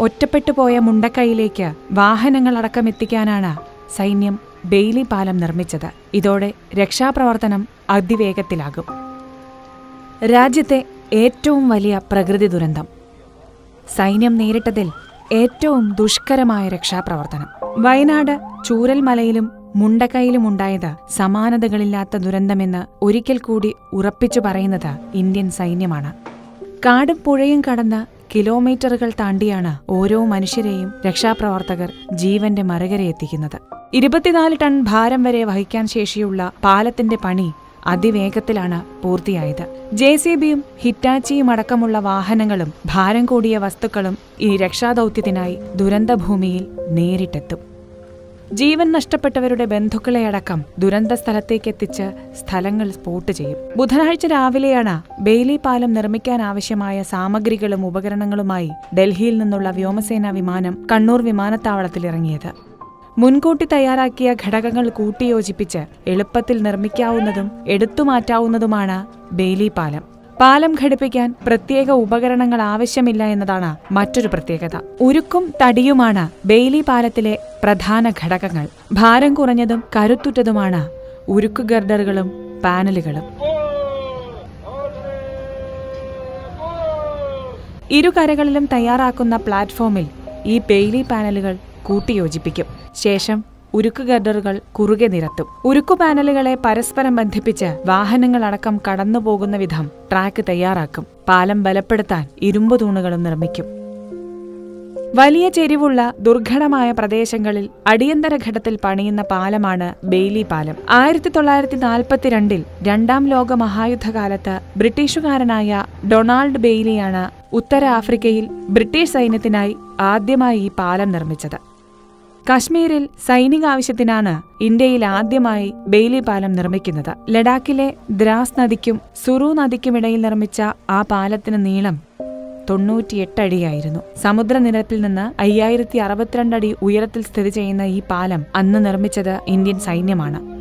ഒറ്റപ്പെട്ടുപോയ മുണ്ടക്കൈയിലേക്ക് വാഹനങ്ങളടക്കം എത്തിക്കാനാണ് സൈന്യം ബെയ്ലി പാലം നിർമ്മിച്ചത്. ഇതോടെ രക്ഷാപ്രവർത്തനം അതിവേഗത്തിലാകും. രാജ്യത്തെ ഏറ്റവും വലിയ പ്രകൃതി ദുരന്തം. സൈന്യം നേരിട്ടതിൽ ഏറ്റവും ദുഷ്കരമായ രക്ഷാപ്രവർത്തനം. വയനാട് ചൂരൽമലയിലും മുണ്ടക്കൈയിലുമുണ്ടായത് സമാനതകളില്ലാത്ത ദുരന്തമെന്ന് ഒരിക്കൽ കൂടി ഉറപ്പിച്ചു പറയുന്നത് ഇന്ത്യൻ സൈന്യമാണ്. കാടും പുഴയും കടന്ന് കിലോമീറ്ററുകൾ താണ്ടിയാണ് ഓരോ മനുഷ്യരെയും രക്ഷാപ്രവർത്തകർ ജീവന്റെ മറുകരയെത്തിക്കുന്നത്. 24 ടൺ ഭാരം വരെ വഹിക്കാൻ ശേഷിയുള്ള പാലത്തിന്റെ പണി അതിവേഗത്തിലാണ് പൂർത്തിയായത്. JCBയും ഹിറ്റാച്ചിയും അടക്കമുള്ള വാഹനങ്ങളും ഭാരം കൂടിയ വസ്തുക്കളും ഈ രക്ഷാദൌത്യത്തിനായി ദുരന്തഭൂമിയിൽ നേരിട്ടെത്തും. ജീവൻ നഷ്ടപ്പെട്ടവരുടെ ബന്ധുക്കളെയടക്കം ദുരന്ത സ്ഥലത്തേക്കെത്തിച്ച് സ്ഥലങ്ങൾ സ്പോട്ട് ചെയ്യും. ബുധനാഴ്ച രാവിലെയാണ് ബെയ്ലി പാലം നിർമ്മിക്കാനാവശ്യമായ സാമഗ്രികളും ഉപകരണങ്ങളുമായി ഡൽഹിയിൽ നിന്നുള്ള വ്യോമസേനാ വിമാനം കണ്ണൂർ വിമാനത്താവളത്തിലിറങ്ങിയത്. മുൻകൂട്ടി തയ്യാറാക്കിയ ഘടകങ്ങൾ കൂട്ടിയോജിപ്പിച്ച് എളുപ്പത്തിൽ നിർമ്മിക്കാവുന്നതും എടുത്തുമാറ്റാവുന്നതുമാണ് ബെയ്ലി പാലം. പാലം ഘടിപ്പിക്കാൻ പ്രത്യേക ഉപകരണങ്ങൾ ആവശ്യമില്ല എന്നതാണ് മറ്റൊരു പ്രത്യേകത. ഉരുക്കും തടിയുമാണ് ബെയ്ലി പാലത്തിലെ പ്രധാന ഘടകങ്ങൾ. ഭാരം കുറഞ്ഞതും കരുത്തുറ്റതുമാണ് ഉരുക്കു ഗർഡറുകളും പാനലുകളും. ഇരുകരകളിലും തയ്യാറാക്കുന്ന പ്ലാറ്റ്ഫോമിൽ ഈ ബെയ്ലി പാനലുകൾ കൂട്ടിയോജിപ്പിക്കും. ശേഷം ഉരുക്കു ഗർഡറുകൾ കുറുകെ നിരത്തും. ഉരുക്കു പാനലുകളെ പരസ്പരം ബന്ധിപ്പിച്ച് വാഹനങ്ങളടക്കം കടന്നുപോകുന്ന വിധം ട്രാക്ക് തയ്യാറാക്കും. പാലം ബലപ്പെടുത്താൻ ഇരുമ്പു തൂണുകളും നിർമ്മിക്കും. വലിയ ചെരിവുള്ള ദുർഘടമായ പ്രദേശങ്ങളിൽ അടിയന്തര ഘട്ടത്തിൽ പണിയുന്ന പാലമാണ് ബെയ്ലി പാലം. 1942 രണ്ടാം ലോക മഹായുദ്ധകാലത്ത് ബ്രിട്ടീഷുകാരനായ ഡൊണാൾഡ് ബെയ്ലിയാണ് ഉത്തര ആഫ്രിക്കയിൽ ബ്രിട്ടീഷ് സൈന്യത്തിനായി ആദ്യമായി ഈ പാലം നിർമ്മിച്ചത്. കശ്മീരിൽ സൈനികാവശ്യത്തിനാണ് ഇന്ത്യയിൽ ആദ്യമായി ബെയ്ലി പാലം നിർമ്മിക്കുന്നത്. ലഡാക്കിലെ ദ്രാസ് നദിക്കും സുറു നദിക്കുമിടയിൽ നിർമ്മിച്ച ആ പാലത്തിന് നീളം 98 അടിയായിരുന്നു. സമുദ്രനിരപ്പിൽ നിന്ന് 5062 അടി ഉയരത്തിൽ സ്ഥിതി ചെയ്യുന്ന ഈ പാലം അന്ന് നിർമ്മിച്ചത് ഇന്ത്യൻ സൈന്യമാണ്.